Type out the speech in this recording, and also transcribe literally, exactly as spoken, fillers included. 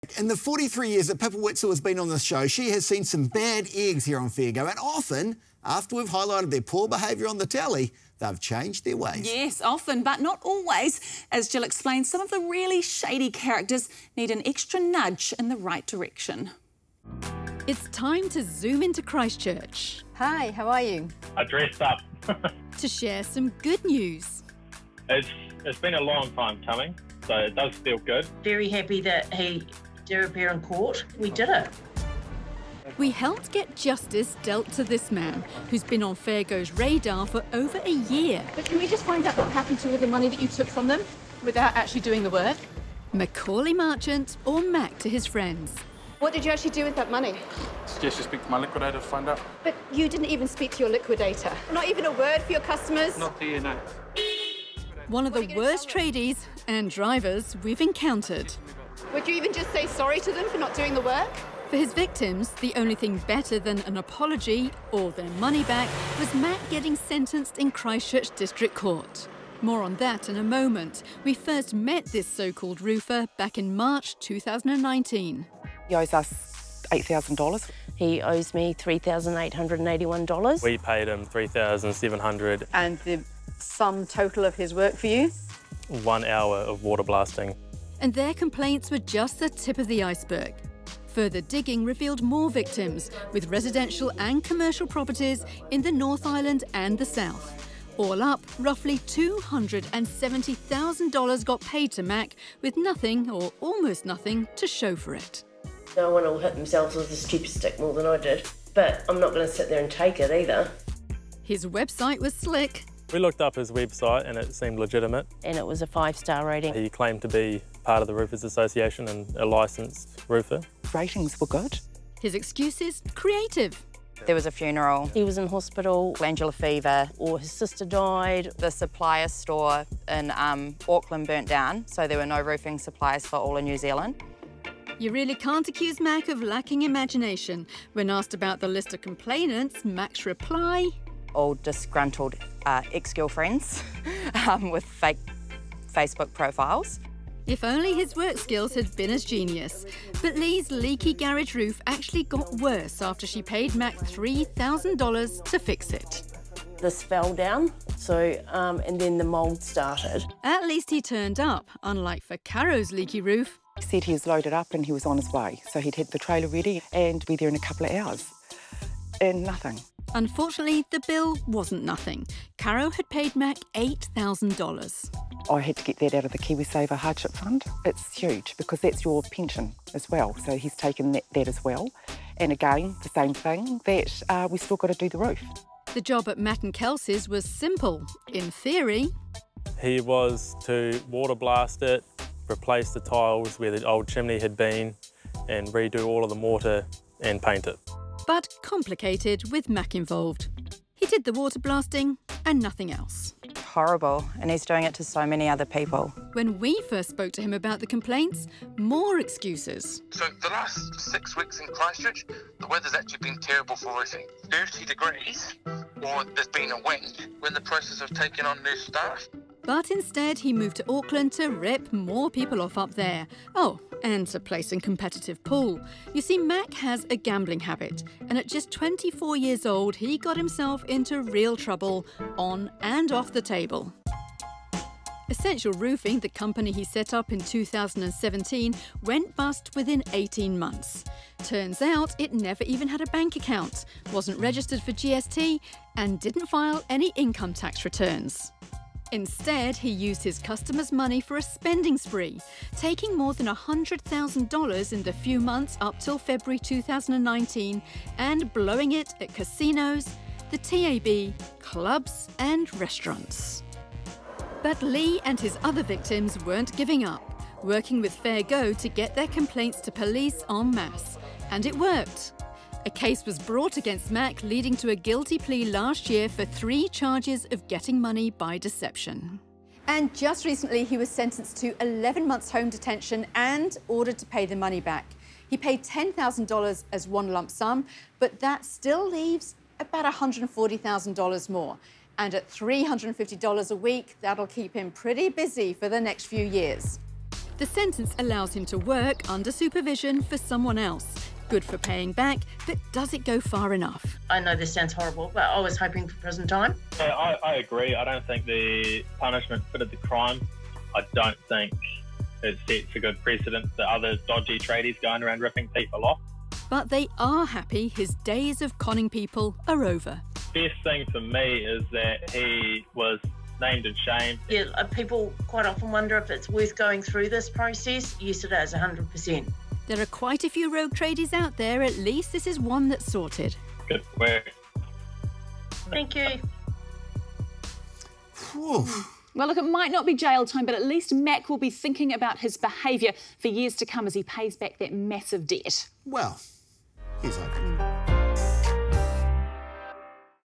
In the forty-three years that Pippa Witzel has been on the show, she has seen some bad eggs here on Fair Go, and often, after we've highlighted their poor behaviour on the telly, they've changed their ways. Yes, often, but not always. As Jill explains, some of the really shady characters need an extra nudge in the right direction. It's time to zoom into Christchurch. Hi, how are you? I dressed up. To share some good news. It's, it's been a long time coming, so it does feel good. Very happy that he did appear in court. We did it. We helped get justice dealt to this man, who's been on Fair Go's radar for over a year. But can we just find out what happened to all the money that you took from them without actually doing the work? Macauley Marchant, or Mac to his friends. What did you actually do with that money? Suggest you speak to my liquidator to find out. But you didn't even speak to your liquidator. Not even a word for your customers? Not to you, no. One of the worst tradies and drivers we've encountered. Would you even just say sorry to them for not doing the work? For his victims, the only thing better than an apology or their money back was Mac getting sentenced in Christchurch District Court. More on that in a moment. We first met this so-called roofer back in March two thousand nineteen. He owes us eight thousand dollars. He owes me three thousand eight hundred eighty-one dollars. We paid him three thousand seven hundred dollars. And the sum total of his work for you? One hour of water blasting. And their complaints were just the tip of the iceberg. Further digging revealed more victims, with residential and commercial properties in the North Island and the South. All up, roughly two hundred seventy thousand dollars got paid to Mac, with nothing, or almost nothing, to show for it. No one will hit themselves with a stupid stick more than I did, but I'm not going to sit there and take it either. His website was slick. We looked up his website and it seemed legitimate. And it was a five-star rating. He claimed to be part of the Roofers Association and a licensed roofer. Ratings were good. His excuses, creative. There was a funeral, He was in hospital. glandular fever, Or his sister died. the supplier store in um, Auckland burnt down, so there were no roofing supplies for all of New Zealand. You really can't accuse Mac of lacking imagination. When asked about the list of complainants, Mac's reply... All disgruntled uh, ex-girlfriends um, with fake Facebook profiles. If only his work skills had been as genius. But Lee's leaky garage roof actually got worse after she paid Mac three thousand dollars to fix it. This fell down, so, um, and then the mould started. At least he turned up, unlike for Caro's leaky roof. He said he was loaded up and he was on his way, so he'd had the trailer ready and be there in a couple of hours. And nothing. Unfortunately, the bill wasn't nothing. Caro had paid Mac eight thousand dollars. I had to get that out of the KiwiSaver hardship fund. It's huge because that's your pension as well, so he's taken that, that as well. And again, the same thing, that uh, we still got to do the roof. The job at Matt and Kelsey's was simple. In theory... He was to water blast it, replace the tiles where the old chimney had been, and redo all of the mortar and paint it. But complicated with Mac involved. He did the water blasting and nothing else. Horrible, and he's doing it to so many other people. When we first spoke to him about the complaints, more excuses. So the last six weeks in Christchurch, the weather's actually been terrible for roofing. thirty degrees, or there's been a wind. We're in the process of taking on new staff. But instead, he moved to Auckland to rip more people off up there. Oh, and to play some competitive pool. You see, Mac has a gambling habit, and at just twenty-four years old, he got himself into real trouble on and off the table. Essential Roofing, the company he set up in two thousand seventeen, went bust within eighteen months. Turns out it never even had a bank account, wasn't registered for G S T, and didn't file any income tax returns. Instead, he used his customers' money for a spending spree, taking more than one hundred thousand dollars in the few months up till February two thousand nineteen and blowing it at casinos, the T A B, clubs and restaurants. But Lee and his other victims weren't giving up, working with Fair Go to get their complaints to police en masse. And it worked. A case was brought against Mac, leading to a guilty plea last year for three charges of getting money by deception. And just recently, he was sentenced to eleven months home detention and ordered to pay the money back. He paid ten thousand dollars as one lump sum, but that still leaves about one hundred forty thousand dollars more. And at three hundred fifty dollars a week, that'll keep him pretty busy for the next few years. The sentence allows him to work under supervision for someone else. Good for paying back, but does it go far enough? I know this sounds horrible, but I was hoping for prison time. Yeah, I, I agree. I don't think the punishment fitted the crime. I don't think it sets a good precedent for other dodgy tradies going around ripping people off. But they are happy his days of conning people are over. Best thing for me is that he was named and shamed. Yeah, uh, people quite often wonder if it's worth going through this process. Yes, it is, one hundred percent. There are quite a few rogue tradies out there. At least this is one that's sorted. Good work. Thank you. Whew. Well, look, it might not be jail time, but at least Mac will be thinking about his behaviour for years to come as he pays back that massive debt. Well, here's hoping.